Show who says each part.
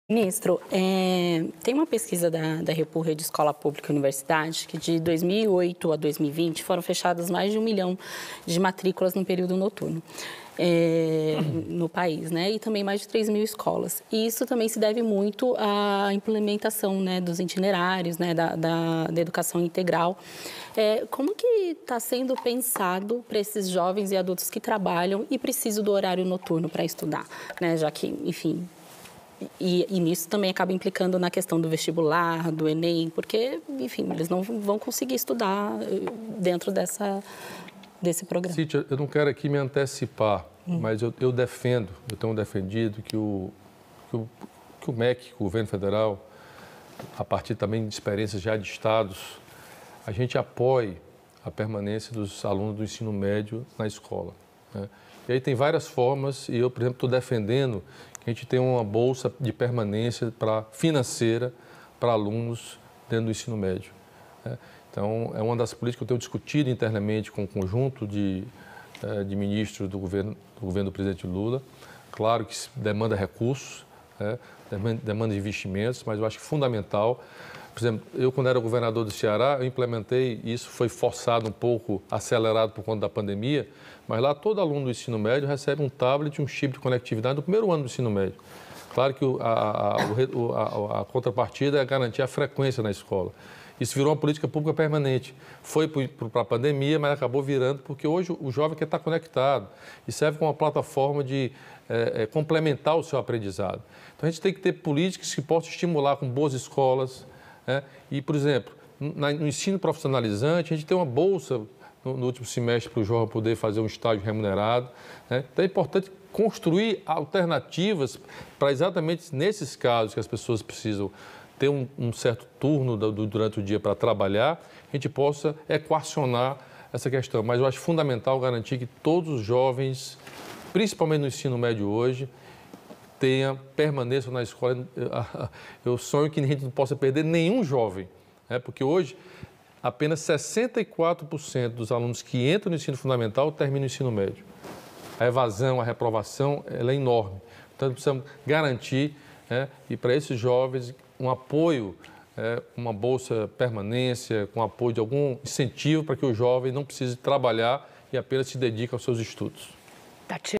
Speaker 1: Ministro, tem uma pesquisa da República de Escola Pública e Universidade que de 2008 a 2020 foram fechadas mais de 1 milhão de matrículas no período noturno no país, né? E também mais de 3 mil escolas. E isso também se deve muito à implementação, né, dos itinerários, né, da educação integral. Como que está sendo pensado para esses jovens e adultos que trabalham e precisam do horário noturno para estudar, né? Já que, enfim... E nisso também acaba implicando na questão do vestibular, do Enem, porque, enfim, eles não vão conseguir estudar dentro desse programa.
Speaker 2: Cíntia, eu não quero aqui me antecipar, mas eu tenho defendido que o MEC, o governo federal, a partir também de experiências já de estados, a gente apoie a permanência dos alunos do ensino médio na escola, né? E aí tem várias formas, e eu, por exemplo, estou defendendo que a gente tenha uma bolsa de permanência financeira para alunos dentro do ensino médio, né? Então, é uma das políticas que eu tenho discutido internamente com o conjunto de ministros do governo do presidente Lula. Claro que demanda recursos, né? Demanda investimentos, mas eu acho que fundamental. Por exemplo, eu, quando era governador do Ceará, eu implementei, isso foi forçado um pouco, acelerado por conta da pandemia, mas lá todo aluno do ensino médio recebe um tablet e um chip de conectividade no primeiro ano do ensino médio. Claro que a contrapartida é garantir a frequência na escola. Isso virou uma política pública permanente. Foi para a pandemia, mas acabou virando, porque hoje o jovem quer estar conectado e serve como uma plataforma de complementar o seu aprendizado. Então, a gente tem que ter políticas que possam estimular com boas escolas, né? E, por exemplo, no ensino profissionalizante, a gente tem uma bolsa no último semestre para o jovem poder fazer um estágio remunerado, né? Então, é importante construir alternativas para exatamente nesses casos que as pessoas precisam ter um certo turno durante o dia para trabalhar, a gente possa equacionar essa questão. Mas eu acho fundamental garantir que todos os jovens, principalmente no ensino médio hoje, permaneçam na escola. Eu sonho que a gente não possa perder nenhum jovem, né? Porque hoje apenas 64% dos alunos que entram no ensino fundamental terminam o ensino médio. A evasão, a reprovação, ela é enorme. Então, precisamos garantir, né, e para esses jovens um apoio, uma bolsa permanência, com apoio de algum incentivo para que o jovem não precise trabalhar e apenas se dedique aos seus estudos.